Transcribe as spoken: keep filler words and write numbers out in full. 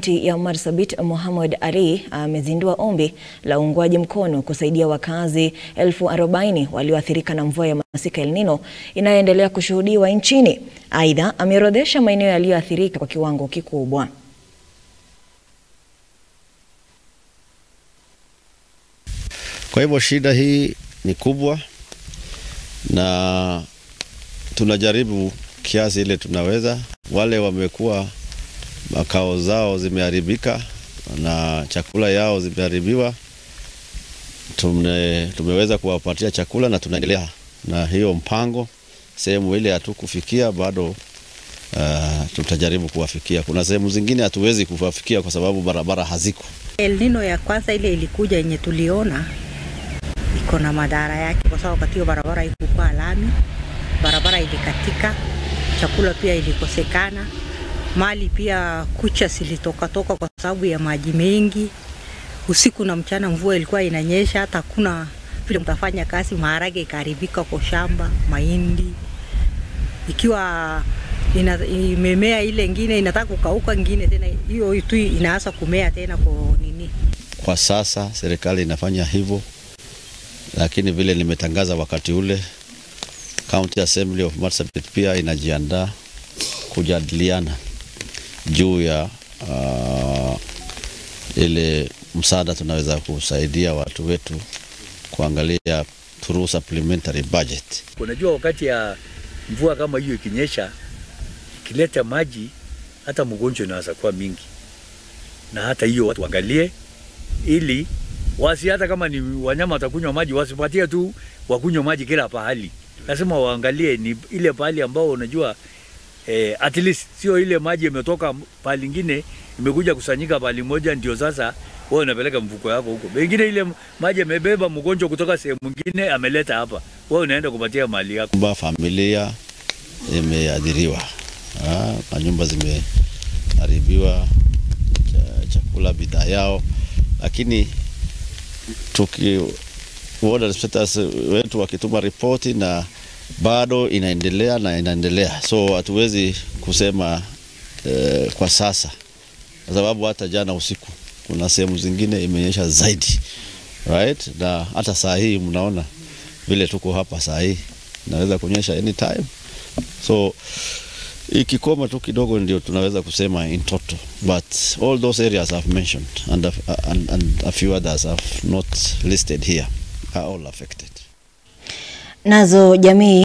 ya Marsabit Mohamud amezindua ombi la uungwaji mkono kusaidia wakazi elfu arobaini walioathirika na mvua ya Masika El-Nino inayoendelea kushuhudiwa nchini. Aidha, ameorodhesha maeneo yaliyoathirika kwa kiwango kikubwa. Kwa hivyo shida hii ni kubwa na tunajaribu kiasi ile tunaweza. Wale wamekuwa makao zao zimeharibika na chakula yao zimeharibiwa, tume, tumeweza kuwapatia chakula na tunaendelea na hiyo mpango. Sehemu ile hatukufikia bado, uh, tutajaribu kuwafikia. Kuna sehemu zingine hatuwezi kuwafikia kwa sababu barabara haziko. El-Nino ya kwanza ile ilikuja yenye tuliona iko na madhara yake kwa sababu wakati barabara ilikuwa lami, barabara ilikatika, chakula pia ilikosekana, mali pia kucha silitoka toka kwa sababu ya maji mengi. Usiku na mchana mvua ilikuwa inanyesha, hata kuna vile mtafanya kazi, maharage ikaribika kwa shamba, mahindi. Ikiwa ina, imemea ile ingine inataka kukauka, ingine tena hiyo tu inaanza kumea tena kwa nini. Kwa sasa serikali inafanya hivyo, lakini vile nimetangaza wakati ule, County Assembly of Marsabit pia inajiandaa kujadiliana juu ya uh, ile msaada tunaweza kusaidia watu wetu kuangalia through supplementary budget. Unajua wakati ya mvua kama hiyo ikinyesha, ikileta maji, hata mgonjwa inaweza kuwa mingi. Na hata hiyo watu angalie ili wasi hata kama ni wanyama watakunywa maji wasipatie tu wakunywa maji kila pahali. Lazima waangalie ni ile pahali ambao unajua eh, at least sio ile maji imetoka pahali nyingine imekuja kusanyika pahali moja ndio sasa wewe unapeleka mfuko yako huko. Wengine ile maji yamebeba mgonjwa kutoka sehemu nyingine ameleta hapa. Wewe unaenda kupatia mali yako. Kwa familia imeathiriwa. Ah, nyumba zimeharibiwa, chakula bidhaa yao, lakini tuki water status wetu wakituma ripoti na bado inaendelea na inaendelea. So hatuwezi kusema eh, kwa sasa kwa sababu hata jana usiku kuna sehemu zingine imenyesha zaidi, right? Na hata saa hii mnaona vile tuko hapa saa hii inaweza kunyesha anytime. So ikikoma tu kidogo ndio tunaweza kusema in total, but all those areas I've mentioned and a, and, and a few others I've not listed here are all affected. Nazo jamii